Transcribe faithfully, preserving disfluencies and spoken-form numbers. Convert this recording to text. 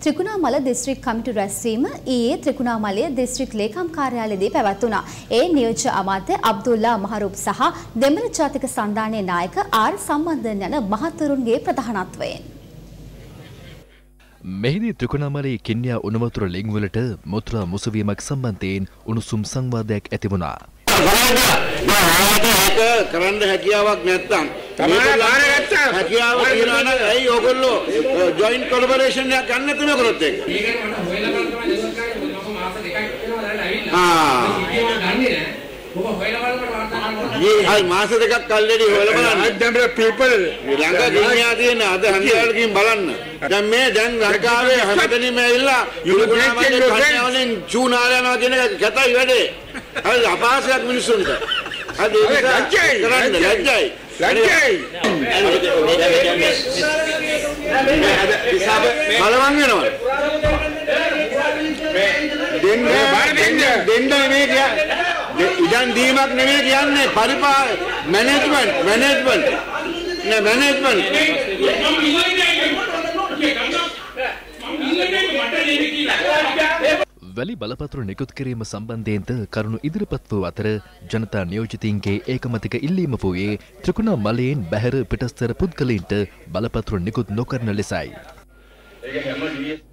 Trincomalee district කමිටු රැස්වීම ඊයේ Trincomalee district ලේකම් කාර්යාලයේදී පැවැත්වුණා. ඒ නියෝජ්‍ය අමාත්‍ය අබ්දුල්ලා මහරූප් සහ දෙමළ ජාතික සන්ධානයේ නායක ආර් සම්බන්ධන් යන මහතුරුන්ගේ ප්‍රධානත්වයෙන්. මෙහිදී ත්‍රිකුණාමලයේ කින්යා උණුවතුර ලිංගවලට මුත්‍රා මුසවීමක් සම්බන්ධයෙන් උණුසුම් සංවාදයක් ඇති වුණා. කරන්න හැකියාවක් නැත්තම් හැකියාව තියනවා නම් ඇයි ඔයගොල්ලෝ ජොයින්ට් කොලැබොරේෂන් එකක් ගන්න නැතුව කරොත් ඒක ආ මාස දෙකක් කල්ලෙඩි හොයලා බලන්න. දැන් පීපල් ලංකා ගෙනියා තියෙන අද හන්දියාවල ගිහින් බලන්න. දැන් මේ දැන් ලංකාවේ හැමතැනම ඇවිල්ලා යුනිවර්සිටිවලින් චූනාල යනවා කියන එක කැතයි වැඩේ. හරි අපහාසයක් මිනිස්සුන්ට. හරි ඒක ලැජ්ජයි. කරන්න ලැජ්ජයි. ලැජ්ජයි. බලවන් වෙනවා. දෙන්නේ දෙන්නේ මේ ඉඩම් දීමක් නෙමෙයි කියන්නේ පරිපා මැනේජ්මන්ට් මැනේජ්මන්ට් නේ මැනේජ්මන්ට් වැලි බලපත්‍ර නිකුත් කිරීම සම්බන්ධයෙන්ද කරුණු ඉදිරිපත් වූ අතර ජනතා නියෝජිතයින්ගේ ඒකමතික ඉල්ලීම වූයේ ත්‍රිකුණාමලයෙන් බැහැර පිටස්තර පුද්ගලයින්ට බලපත්‍ර නිකුත් නොකරන ලෙසයි.